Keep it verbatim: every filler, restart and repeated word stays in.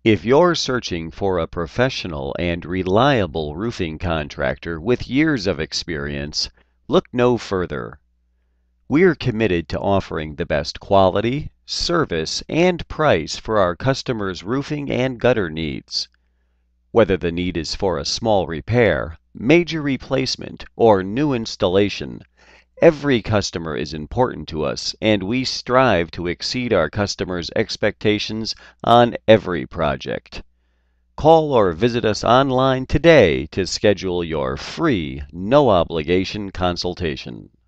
If you're searching for a professional and reliable roofing contractor with years of experience, look no further. We're committed to offering the best quality, service, and price for our customers' roofing and gutter needs. Whether the need is for a small repair, major replacement, or new installation, every customer is important to us, and we strive to exceed our customers' expectations on every project. Call or visit us online today to schedule your free, no obligation consultation.